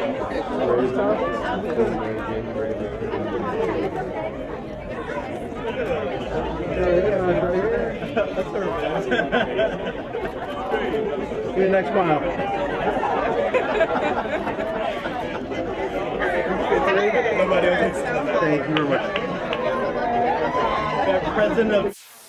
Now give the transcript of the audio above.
See you next mile. Thank you very much. President of